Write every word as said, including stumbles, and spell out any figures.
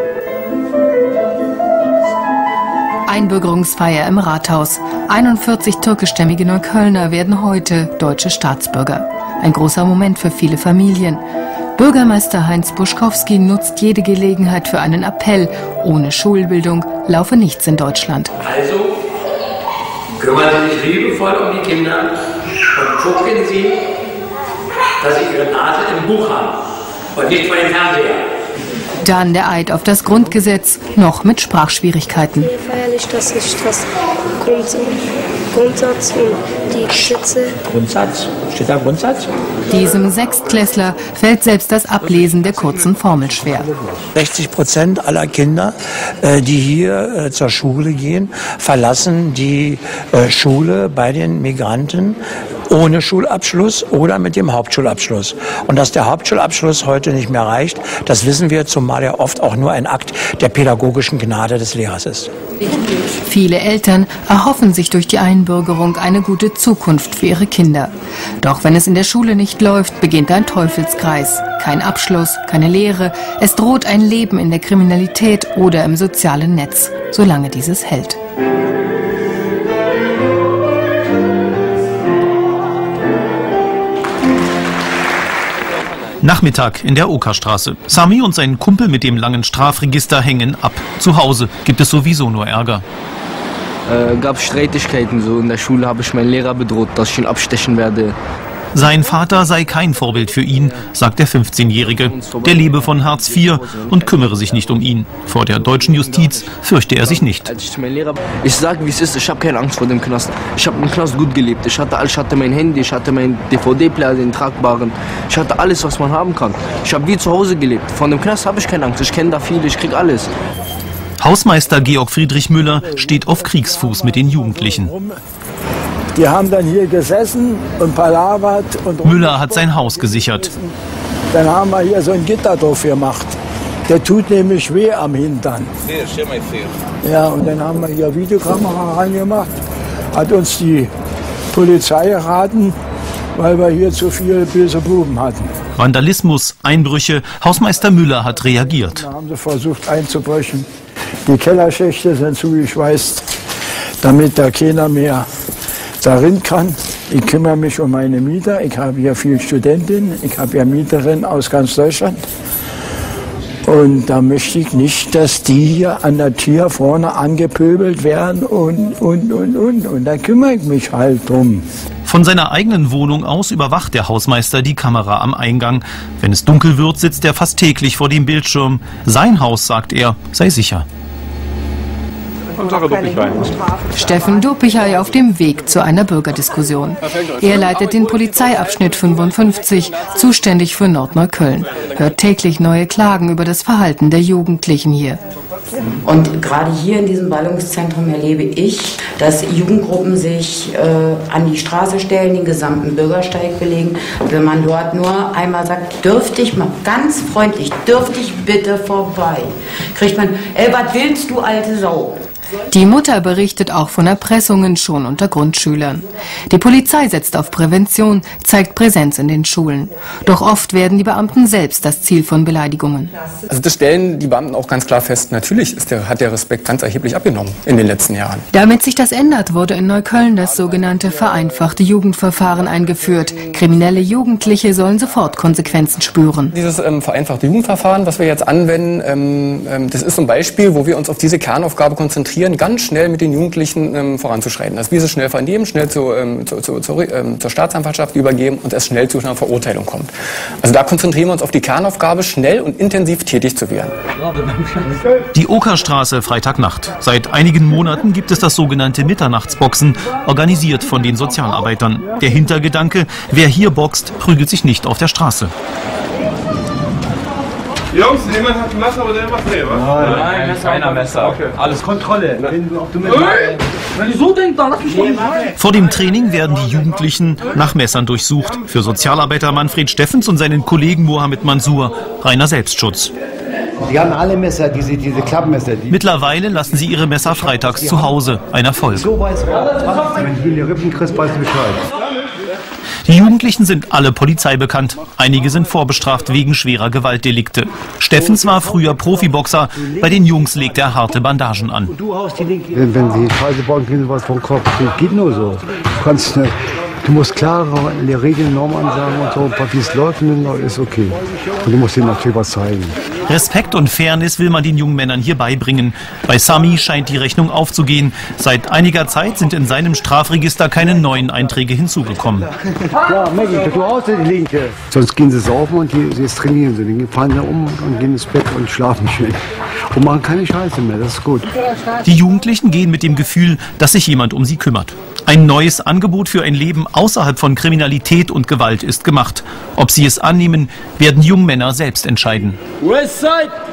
Einbürgerungsfeier im Rathaus. einundvierzig türkischstämmige Neuköllner werden heute deutsche Staatsbürger. Ein großer Moment für viele Familien. Bürgermeister Heinz Buschkowski nutzt jede Gelegenheit für einen Appell. Ohne Schulbildung laufe nichts in Deutschland. Also kümmern Sie sich liebevoll um die Kinder und gucken Sie, dass Sie Ihre Nase im Buch haben und nicht vor dem Fernseher. Dann der Eid auf das Grundgesetz, noch mit Sprachschwierigkeiten. Feierlich, dass ich das Grund, Grundsatz und die Gesetze. Grundsatz? Steht da Grundsatz? Diesem Sechstklässler fällt selbst das Ablesen der kurzen Formel schwer. sechzig Prozent aller Kinder, die hier zur Schule gehen, verlassen die Schule bei den Migranten ohne Schulabschluss oder mit dem Hauptschulabschluss. Und dass der Hauptschulabschluss heute nicht mehr reicht, das wissen wir, zumal er oft auch nur ein Akt der pädagogischen Gnade des Lehrers ist. Viele Eltern erhoffen sich durch die Einbürgerung eine gute Zukunft für ihre Kinder. Doch wenn es in der Schule nicht läuft, beginnt ein Teufelskreis. Kein Abschluss, keine Lehre. Es droht ein Leben in der Kriminalität oder im sozialen Netz, solange dieses hält. Nachmittag in der Okerstraße. Sami und sein Kumpel mit dem langen Strafregister hängen ab. Zu Hause gibt es sowieso nur Ärger. Äh, gab Streitigkeiten. So in der Schule habe ich meinen Lehrer bedroht, dass ich ihn abstechen werde. Sein Vater sei kein Vorbild für ihn, sagt der fünfzehnjährige. Der lebe von Hartz vier und kümmere sich nicht um ihn. Vor der deutschen Justiz fürchte er sich nicht. Ich sage, wie es ist, ich habe keine Angst vor dem Knast. Ich habe im Knast gut gelebt. Ich hatte, ich hatte mein Handy, ich hatte meinen D V D-Player, den tragbaren. Ich hatte alles, was man haben kann. Ich habe wie zu Hause gelebt. Von dem Knast habe ich keine Angst. Ich kenne da viele, ich krieg alles. Hausmeister Georg Friedrich Müller steht auf Kriegsfuß mit den Jugendlichen. Die haben dann hier gesessen und palavert. Und Müller hat sein Haus gesichert. Dann haben wir hier so ein Gitter drauf gemacht. Der tut nämlich weh am Hintern. Ja, und dann haben wir hier Videokamera reingemacht. Hat uns die Polizei geraten, weil wir hier zu viele böse Buben hatten. Vandalismus, Einbrüche, Hausmeister Müller hat reagiert. Da haben sie versucht einzubrechen. Die Kellerschächte sind zugeschweißt, damit da keiner mehr darin kann. Ich kümmere mich um meine Mieter. Ich habe hier viele Studentinnen. Ich habe ja Mieterinnen aus ganz Deutschland. Und da möchte ich nicht, dass die hier an der Tür vorne angepöbelt werden und, und, und, und. Und da kümmere ich mich halt drum. Von seiner eigenen Wohnung aus überwacht der Hausmeister die Kamera am Eingang. Wenn es dunkel wird, sitzt er fast täglich vor dem Bildschirm. Sein Haus, sagt er, sei sicher. Steffen Dopichai auf dem Weg zu einer Bürgerdiskussion. Er leitet den Polizeiabschnitt fünfundfünfzig, zuständig für Nordneukölln. Hört täglich neue Klagen über das Verhalten der Jugendlichen hier. Und gerade hier in diesem Ballungszentrum erlebe ich, dass Jugendgruppen sich äh, an die Straße stellen, den gesamten Bürgersteig belegen. Wenn man dort nur einmal sagt, dürfte ich mal ganz freundlich, dürfte ich bitte vorbei, kriegt man, ey, was willst du, alte Sau? Die Mutter berichtet auch von Erpressungen schon unter Grundschülern. Die Polizei setzt auf Prävention, zeigt Präsenz in den Schulen. Doch oft werden die Beamten selbst das Ziel von Beleidigungen. Also das stellen die Beamten auch ganz klar fest. Natürlich ist der, hat der Respekt ganz erheblich abgenommen in den letzten Jahren. Damit sich das ändert, wurde in Neukölln das sogenannte vereinfachte Jugendverfahren eingeführt. Kriminelle Jugendliche sollen sofort Konsequenzen spüren. Dieses ähm, vereinfachte Jugendverfahren, was wir jetzt anwenden, ähm, ähm, das ist so ein Beispiel, wo wir uns auf diese Kernaufgabe konzentrieren, ganz schnell mit den Jugendlichen ähm, voranzuschreiten. Also wie sie schnell vernehmen, schnell zu, ähm, zu, zu, zu, ähm, zur Staatsanwaltschaft übergeben und es schnell zu einer Verurteilung kommt. Also da konzentrieren wir uns auf die Kernaufgabe, schnell und intensiv tätig zu werden. Die Okerstraße, Freitagnacht. Seit einigen Monaten gibt es das sogenannte Mitternachtsboxen, organisiert von den Sozialarbeitern. Der Hintergedanke, wer hier boxt, prügelt sich nicht auf der Straße. Jungs, jemand hat ein Messer oder irgendwas? Nee, was? Nein, Nein, Messer, keiner Messer. Okay. Alles Kontrolle. Wenn, ob du mit Wenn ich so denke, dann lass mich nicht. Vor dem Training werden die Jugendlichen nach Messern durchsucht. Für Sozialarbeiter Manfred Steffens und seinen Kollegen Mohamed Mansour reiner Selbstschutz. Die haben alle Messer, diese, diese Klappmesser. Die Mittlerweile lassen sie ihre Messer freitags zu Hause. Ein Erfolg. So weiß man, wenn du in die Rippen kriegst, weißt du Bescheid. Die Jugendlichen sind alle Polizei bekannt. Einige sind vorbestraft wegen schwerer Gewaltdelikte. Steffens war früher Profiboxer. Bei den Jungs legt er harte Bandagen an. Wenn, wenn sie Scheiße bauen, kriegen sie was vom Kopf. Das geht nur so. Du, kannst, du musst klare Regeln, Normen ansagen und so. Wie es läuft, ist okay. Und du musst ihnen natürlich was zeigen. Respekt und Fairness will man den jungen Männern hier beibringen. Bei Sami scheint die Rechnung aufzugehen. Seit einiger Zeit sind in seinem Strafregister keine neuen Einträge hinzugekommen. Ja, Maggie, du haust die Linke. Sonst gehen sie saufen und die, jetzt trainieren sie. Dann fahren sie um und gehen ins Bett und schlafen schön. Und machen keine Scheiße mehr, das ist gut. Die Jugendlichen gehen mit dem Gefühl, dass sich jemand um sie kümmert. Ein neues Angebot für ein Leben außerhalb von Kriminalität und Gewalt ist gemacht. Ob sie es annehmen, werden die jungen Männer selbst entscheiden. Westside!